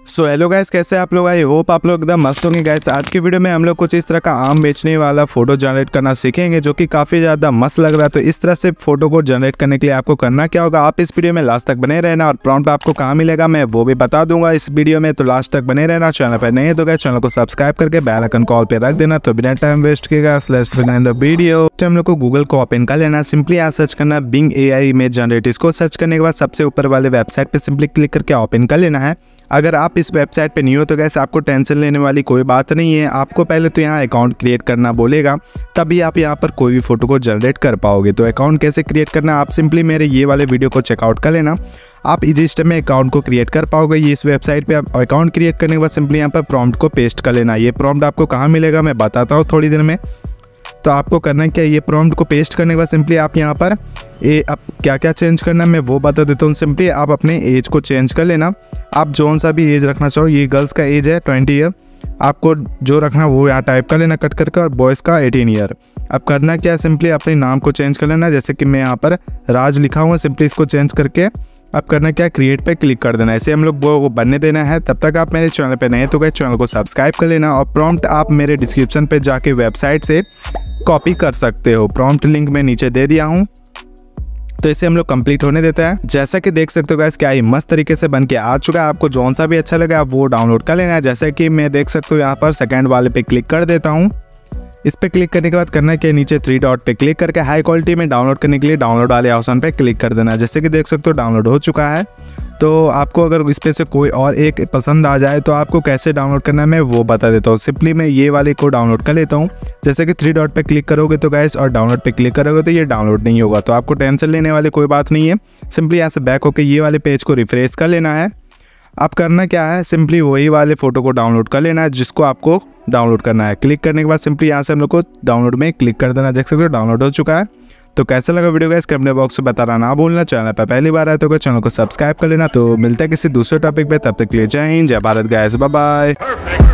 So hello guys, कैसे आप लोग? आई होप आप लोग एकदम मस्त होंगे गाइस। तो आज की वीडियो में हम लोग कुछ इस तरह का आम बेचने वाला फोटो जनरेट करना सीखेंगे, जो कि काफ़ी ज़्यादा मस्त लग रहा है। तो इस तरह से फोटो को जनरेट करने के लिए आपको करना क्या होगा, आप इस वीडियो में लास्ट तक बने रहना और प्रॉम्प्ट आपको कहाँ मिलेगा मैं वो भी बता दूंगा इस वीडियो में। तो लास्ट तक बने रहना। चैनल पर नहीं है तो गाइस चैनल को सब्सक्राइब करके बेल आइकन कॉल पे रख देना। तो बिना टाइम वेस्ट किएगा लेट्स बिगिन द वीडियो। हम लोग को गूगल को ओपन कर लेना, सिंपली यहाँ सर्च करना बिंग AI इमेज जनरेट। इसको सर्च करने के बाद सबसे ऊपर वाले वेबसाइट पे सिंपली क्लिक करके ओपन कर लेना है। अगर आप इस वेबसाइट पे नहीं हो तो गैस आपको टेंशन लेने वाली कोई बात नहीं है। आपको पहले तो यहाँ अकाउंट क्रिएट करना बोलेगा, तभी आप यहाँ पर कोई भी फोटो को जनरेट कर पाओगे। तो अकाउंट कैसे क्रिएट करना, आप सिंपली मेरे ये वाले वीडियो को चेकआउट कर लेना। आप इजी स्टेप में अकाउंट को क्रिएट कर पाओगे। ये इस वेबसाइट पे आप अकाउंट क्रिएट करने के बाद सिंपली यहाँ पर प्रॉम्प्ट को पेस्ट कर लेना। ये प्रॉम्प्ट आपको कहाँ मिलेगा मैं बताता हूँ थोड़ी देर में। तो आपको करना क्या, ये प्रॉम्प्ट को पेस्ट करने के बाद सिंपली आप यहाँ पर अब क्या क्या चेंज करना है मैं वो बता देता हूँ। सिंपली आप अपने एज को चेंज कर लेना। आप जौन सा भी एज रखना चाहो, ये गर्ल्स का एज है 20 ईयर, आपको जो रखना वो यहाँ टाइप कर लेना कट करके, और बॉयज़ का 18 ईयर। अब करना क्या है, सिंपली अपने नाम को चेंज कर लेना। जैसे कि मैं यहाँ पर राज लिखा हुआ, सिंपली इसको चेंज करके अब करना क्या, क्रिएट पे क्लिक कर देना। ऐसे हम लोग वो बनने देना है। तब तक आप मेरे चैनल पे नए हैं तो गाइस चैनल को सब्सक्राइब कर लेना। और प्रॉम्प्ट आप मेरे डिस्क्रिप्शन पे जाके वेबसाइट से कॉपी कर सकते हो। प्रॉम्प्ट लिंक मैं नीचे दे दिया हूँ। तो इसे हम लोग कंप्लीट होने देता है। जैसा कि देख सकते हो गाइस क्या ही मस्त तरीके से बन के आ चुका है। आपको जौन सा भी अच्छा लगा आप वो डाउनलोड कर लेना है। जैसे कि मैं देख सकता हूँ यहाँ पर सेकंड वाले पे क्लिक कर देता हूँ। इस पे क्लिक करने के बाद करना है कि नीचे 3 डॉट पे क्लिक करके हाई क्वालिटी में डाउनलोड करने के लिए डाउनलोड वाले ऑप्शन पे क्लिक कर देना। जैसे कि देख सकते हो डाउनलोड हो चुका है। तो आपको अगर इस पे से कोई और एक पसंद आ जाए तो आपको कैसे डाउनलोड करना है मैं वो बता देता हूँ। सिंपली मैं ये वाले को डाउनलोड कर लेता हूँ। जैसे कि 3 डॉट पे क्लिक करोगे तो गाइस और डाउनलोड पे क्लिक करोगे तो ये डाउनलोड नहीं होगा। तो आपको टेंशन लेने वाली कोई बात नहीं है। सिंपली यहाँ से बैक होकर ये वाले पेज को रिफ्रेश कर लेना है। अब करना क्या है, सिंपली वही वाले फ़ोटो को डाउनलोड कर लेना है जिसको आपको डाउनलोड करना है। क्लिक करने के बाद सिंपली यहाँ से हम लोग को डाउनलोड में क्लिक कर देना। देख सकते हो डाउनलोड हो चुका है। तो कैसा लगा वीडियो गाइस कमेंट बॉक्स में बताना ना भूलना। चैनल पर पहली बार आए तो चैनल को सब्सक्राइब कर लेना। तो मिलता है किसी दूसरे टॉपिक पे, तब तक के लिए जय हिंद जय भारत गाइस, बाय बाय।